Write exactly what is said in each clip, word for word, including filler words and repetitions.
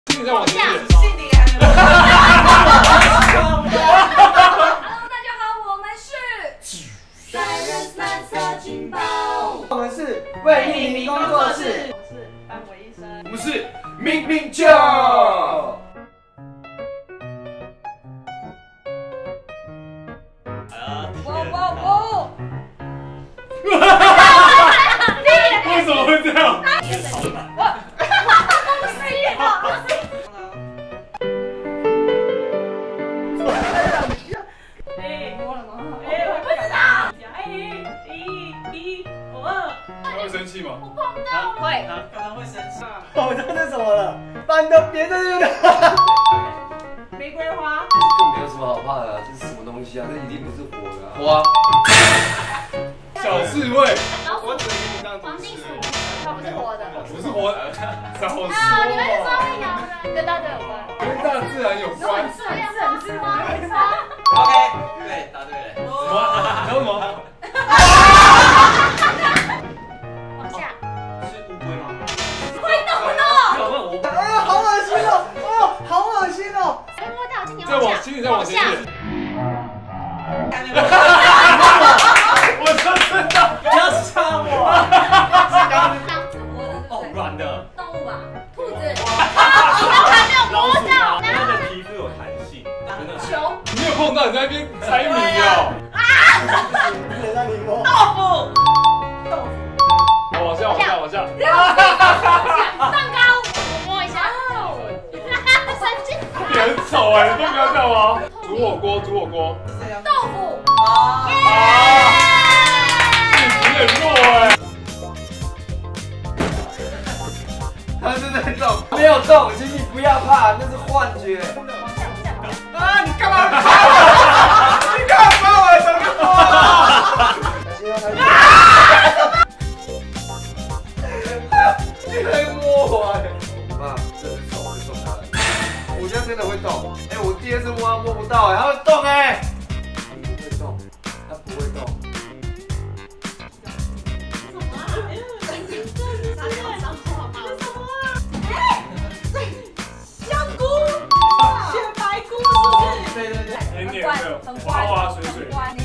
你再往前一点。 心里还能。Hello， 大家好，我们是三人蓝色情报， 我们是为命名工作室， 我是范伟医生， 我们是明明就。 我我我。 为什么会这样？ 我。失业了。 哎，摸了吗？哎，我不知道。哎，一、一、五、二。 你会生气吗？ 我碰到会， 可能会生气。 我知道这是什么了，把你的别在这个。 玫瑰花。 更没有什么好怕的、啊，这是什么东西啊？这一定不是活的、啊。 花。小刺猬。 我只能给你这样子。黄金鼠，它不是活的。 不是活的，小说。 啊，你们是说会咬人，跟大自然有关。 跟大自然有关。 是很是很是吗？没错。 OK， 对，答对了。 什么？还有什么？ 往下。 是乌龟吗？ 会动的。 有问我。 哎呀，好恶心哦！哦，好恶心哦！ 哎，摸到，今天再往前，再往前一点。我说真的， 不要插我。 哦， 软的。 动物吧，兔子。啊，你都还没有摸到。 它的皮肤有弹性。真的。 球。 你有碰到你在那边猜谜哦。 谁让你摸？ 豆腐。豆腐。 往下，往下，往下。 蛋糕，我摸一下。神经。 你很丑哎，你都不要这样吗？煮火锅，煮火锅。 豆腐。 啊。 你很弱哎。 它是在动，没有动，请你不要怕，那是幻觉。 啊！你干嘛拍我？你干嘛拍我的手机摸？ 你在摸我哎！我爸这只手就动它了，我现在真的会动。哎，我第二次摸它摸不到，它会动哎。它不会动，它不会动。对对对， 甜甜的，滑滑水水。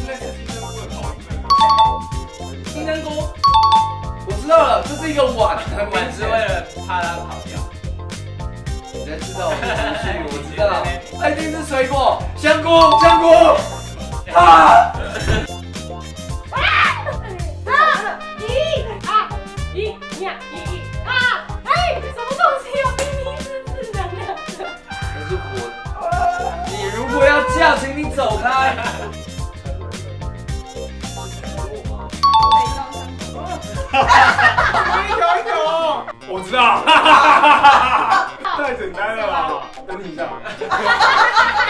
金针菇。 我知道了，这是一个碗，碗是为了怕它跑掉。你才知道我的情绪，我知道，它一定是水果，香菇，香菇。啊！可是我，你如果要叫，请你走开。 一条一条，我知道，太简单了吧？等你一下。